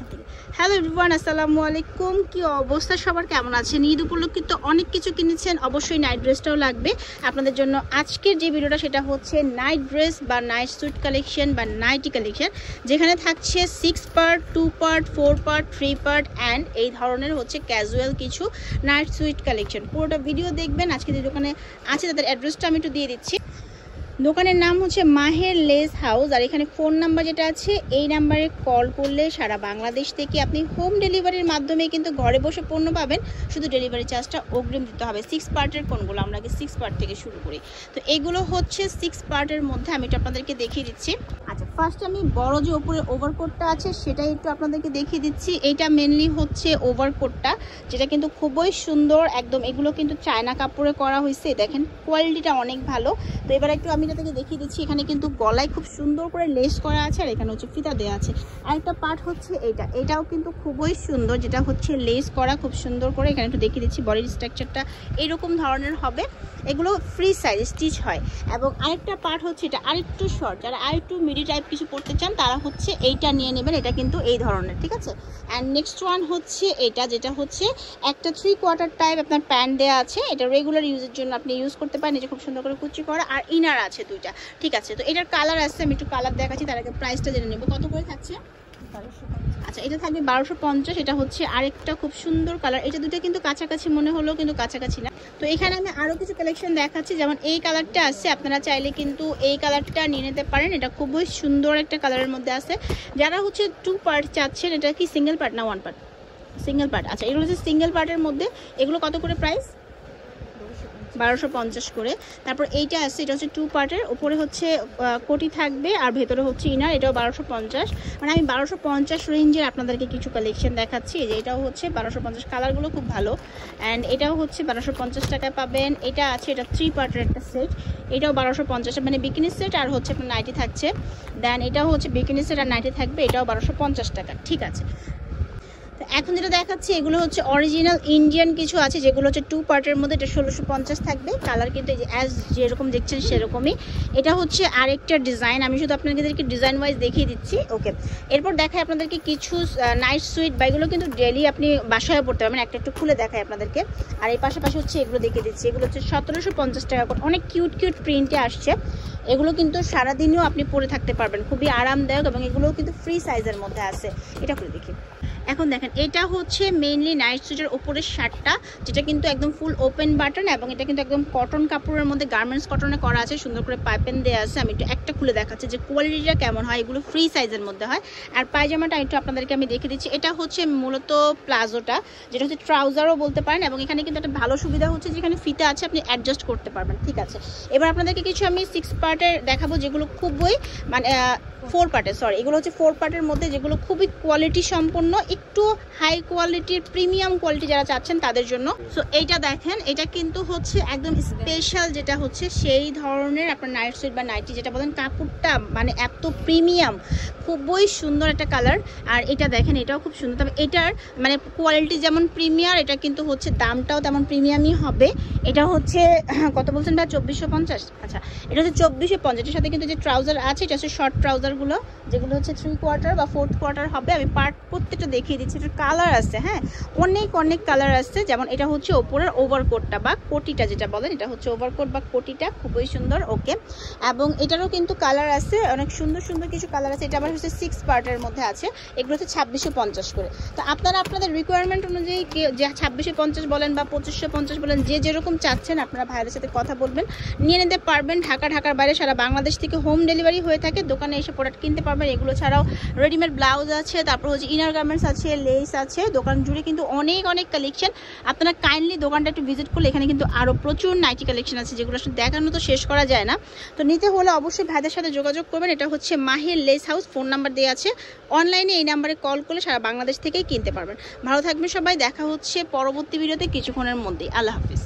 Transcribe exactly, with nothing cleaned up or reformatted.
Hello everyone, আসসালামু আলাইকুম। কি অবস্থা সবার, কেমন আছেন? ঈদ উপলক্ষে তো অনেক কিছু কিনেছেন, অবশ্যই নাইট ড্রেসটাও লাগবে আপনাদের জন্য। আজকের যে ভিডিওটা সেটা হচ্ছে নাইট ড্রেস বা নাইট স্যুট কালেকশন বা নাইটি কালেকশন, যেখানে থাকছে six part, two part, four part, three part and এই ধরনের হচ্ছে ক্যাজুয়াল কিছু নাইট স্যুট কালেকশন। পুরোটা ভিডিও দেখবেন। আজকে যে দোকানে আছে তাদের অ্যাড্রেসটা আমি একটু দিয়ে দিচ্ছি। দোকানের নাম হচ্ছে মাহের লেস হাউস, আর এখানে ফোন নাম্বার যেটা আছে এই নাম্বারে কল করলে সারা বাংলাদেশ থেকে আপনি হোম ডেলিভারির মাধ্যমে কিন্তু ঘরে বসে পণ্য পাবেন। শুধু ডেলিভারি চার্জটা অগ্রিম দিতে হবে। সিক্স পার্টের কোনগুলো, আমরা আগে সিক্স পার্ট থেকে শুরু করি। তো এগুলো হচ্ছে সিক্স পার্টের মধ্যে, আমি এটা আপনাদেরকে দেখিয়ে দিচ্ছি। আচ্ছা, ফার্স্ট আমি বড় যে ওপরে ওভারকোটটা আছে সেটাই একটু আপনাদেরকে দেখিয়ে দিচ্ছি। এইটা মেনলি হচ্ছে ওভারকোটটা, যেটা কিন্তু খুবই সুন্দর একদম। এগুলো কিন্তু চায়না কাপড়ে করা হয়েছে, দেখেন কোয়ালিটিটা অনেক ভালো। তো এবার একটু আমি এটা থেকে দেখিয়ে দিচ্ছি। এখানে কিন্তু গলায় খুব সুন্দর করে লেস করা আছে, আর এখানে হচ্ছে ফিতা দেওয়া আছে। আরেকটা পার্ট হচ্ছে এইটা, এটাও কিন্তু খুবই সুন্দর, যেটা হচ্ছে লেস করা খুব সুন্দর করে। এখানে একটু দেখিয়ে দিচ্ছি, বডির স্ট্রাকচারটা এরকম ধরনের হবে। এগুলো ফ্রি সাইজ স্টিচ হয়। এবং আরেকটা পার্ট হচ্ছে এটা আরেকটু শর্ট, যারা আরেকটু মিডি টাইপ কিছু পড়তে চান তারা হচ্ছে এইটা নিয়ে নেবেন। এটা কিন্তু এই ধরনের, ঠিক আছে। অ্যান্ড নেক্সট ওয়ান হচ্ছে এটা, যেটা হচ্ছে একটা থ্রি কোয়ার্টার টাইপ আপনার প্যান্ট দেওয়া আছে। এটা রেগুলার ইউজের জন্য আপনি ইউজ করতে পারেন। এটা খুব সুন্দর করে কুচি করা, আর ইনার আছে দুইটা, ঠিক আছে। তো এটার কালার আছে, আমি একটু কালার দেখাচ্ছি, তার আগে প্রাইসটা জেনে নেবো। কত করে থাকছে? আচ্ছা, এটা থাকবে বারোশো পঞ্চাশ। এটা হচ্ছে আরেকটা খুব সুন্দর কালার। এটা দুটো কিন্তু কাছাকাছি মনে হলো, কিন্তু কাছাকাছি না। তো এখানে আমি আরো কিছু কালেকশন দেখাচ্ছি, যেমন এই কালারটা আছে, আপনারা চাইলে কিন্তু এই কালারটা নিয়ে নিতে পারেন। এটা খুবই সুন্দর একটা কালারের মধ্যে আছে। যারা হচ্ছে টু পার্ট চাচ্ছেন, এটা কি সিঙ্গেল পার্ট না ওয়ান পার্ট? Single part. আচ্ছা, এগুলো হচ্ছে সিঙ্গেল পার্টের মধ্যে। এগুলো কত করে প্রাইস? বারোশো পঞ্চাশ করে। তারপর এইটা আছে, এটা হচ্ছে টু পার্টের, উপরে হচ্ছে কোটি থাকবে আর ভেতরে হচ্ছে ইনার। এটাও বারোশো পঞ্চাশ। মানে আমি বারোশো পঞ্চাশ রেঞ্জের আপনাদেরকে কিছু কালেকশন দেখাচ্ছি। যে এটাও হচ্ছে বারোশো পঞ্চাশ, কালারগুলো খুব ভালো। অ্যান্ড এটাও হচ্ছে বারোশো পঞ্চাশ টাকায় পাবেন। এটা আছে, এটা থ্রি পার্টের একটা সেট, এটাও বারোশো পঞ্চাশ, মানে বিকিনি সেট আর হচ্ছে আপনার নাইটি থাকছে। দেন এটাও হচ্ছে বিকিনি সেট আর নাইটি থাকবে, এটাও বারোশো পঞ্চাশ টাকা, ঠিক আছে। এখন যেটা দেখাচ্ছি এগুলো হচ্ছে অরিজিনাল ইন্ডিয়ান কিছু আছে, যেগুলো হচ্ছে টু পার্টের মধ্যে। এটা ষোলোশো পঞ্চাশ থাকবে। কালার কিন্তু অ্যাজ যেরকম দেখছেন সেরকমই। এটা হচ্ছে আরেকটা ডিজাইন, আমি শুধু আপনাদেরকে ডিজাইন ওয়াইজ দেখিয়ে দিচ্ছি। ওকে, এরপর দেখাই আপনাদেরকে কিছু নাইট সুইট, বা এগুলো কিন্তু ডেলি আপনি বাসায় পড়তে পারবেন। একটা একটু খুলে দেখাই আপনাদেরকে। আর এই পাশাপাশি হচ্ছে এগুলো দেখিয়ে দিচ্ছি। এগুলো হচ্ছে সতেরোশো পঞ্চাশ টাকা করে, অনেক কিউট কিউট প্রিন্টে আসছে। এগুলো কিন্তু সারাদিনও আপনি পরে থাকতে পারবেন, খুবই আরামদায়ক। এবং এগুলোও কিন্তু ফ্রি সাইজের মধ্যে আছে। এটা করে দেখি। এখন দেখেন, এটা হচ্ছে মেইনলি নাইট স্যুটের উপরের শার্টটা, যেটা কিন্তু একদম ফুল ওপেন বাটন, এবং এটা কিন্তু একদম কটন কাপড়ের মধ্যে, গার্মেন্টস কটনে করা আছে। সুন্দর করে পাইপেন দেওয়া আছে। আমি একটু একটা খুলে দেখাচ্ছি যে কোয়ালিটিটা কেমন হয়। এগুলো ফ্রি সাইজের মধ্যে হয়। আর পায়জামাটা একটু আপনাদেরকে আমি দেখে দিচ্ছি। এটা হচ্ছে মূলত প্লাজোটা, যেটা হচ্ছে ট্রাউজারও বলতে পারেন। এবং এখানে কিন্তু একটা ভালো সুবিধা হচ্ছে যেখানে ফিতা আছে, আপনি অ্যাডজাস্ট করতে পারবেন, ঠিক আছে। এবার আপনাদেরকে কিছু আমি সিক্স পার্টের দেখাবো, যেগুলো খুবই মানে ফোর পার্টের, সরি এগুলো হচ্ছে ফোর পার্টের মধ্যে, যেগুলো খুবই কোয়ালিটি সম্পন্ন, একটু হাই কোয়ালিটির প্রিমিয়াম কোয়ালিটি যারা চাচ্ছেন তাদের জন্য। সো এইটা দেখেন, এটা কিন্তু হচ্ছে একদম স্পেশাল, যেটা হচ্ছে সেই ধরনের আপনার নাইট স্যুট বা নাইটি যেটা বলেন, কাপড়টা মানে এত প্রিমিয়াম, খুবই সুন্দর একটা কালার। আর এটা দেখেন, এটাও খুব সুন্দর। তবে এটার মানে কোয়ালিটি যেমন প্রিমিয়ার, এটা কিন্তু হচ্ছে দামটাও তেমন প্রিমিয়ামই হবে। এটা হচ্ছে কত বলছেন ভাই? চব্বিশশো পঞ্চাশ। আচ্ছা, এটা হচ্ছে চব্বিশশো পঞ্চাশ। এর সাথে কিন্তু যে ট্রাউজার আছে, এটা হচ্ছে শর্ট ট্রাউজারগুলো, যেগুলো হচ্ছে থ্রি কোয়ার্টার বা ফোর্থ কোয়ার্টার হবে। আমি পার্ট প্রত্যেকটা দেখিয়ে দিচ্ছি। এটার কালার আছে, হ্যাঁ, অনেক অনেক কালার আছে। যেমন এটা হচ্ছে ওপরের ওভারকোটটা বা কোটিটা যেটা বলেন, এটা হচ্ছে ওভারকোট বা কোটিটা, খুবই সুন্দর। ওকে, এবং এটারও কিন্তু কালার আছে, অনেক সুন্দর সুন্দর কিছু কালার আছে। এটা আবার হচ্ছে সিক্স পার্টের মধ্যে আছে। এগুলো হচ্ছে ছাব্বিশশো পঞ্চাশ করে। তো আপনারা আপনাদের রিকোয়ারমেন্ট অনুযায়ী যে ছাব্বিশশো পঞ্চাশ বলেন বা পঁচিশশো পঞ্চাশ বলেন, যে যেরকম চাচ্ছেন আপনারা ভাইদের সাথে কথা বলবেন, নিয়ে নিতে পারবেন। ঢাকা, ঢাকার বাইরে সারা বাংলাদেশ থেকে হোম ডেলিভারি হয়ে থাকে। দোকানে এসে প্রোডাক্ট কিনতে পারবেন। এগুলো ছাড়াও রেডিমেড ব্লাউজ আছে, তারপর হচ্ছে ইনার গার্মেন্টস আছে, লেস আছে। দোকান জুড়ে কিন্তু অনেক অনেক কালেকশন। আপনারা কাইন্ডলি দোকানটা একটু ভিজিট করলে এখানে কিন্তু আরও প্রচুর নাইটি কালেকশন আছে, যেগুলো আসলে দেখানো তো শেষ করা যায় না। তো নিতে হলে অবশ্যই ভাইদের সাথে যোগাযোগ করবেন। এটা হচ্ছে Maher lace house, phone number দেওয়া আছে। অনলাইনে এই নাম্বারে কল করলে সারা বাংলাদেশ থেকেই কিনতে পারবেন। ভালো থাকবেন সবাই, দেখা হচ্ছে পরবর্তী ভিডিওতে কিছুক্ষণের মধ্যেই। আল্লাহ হাফিজ।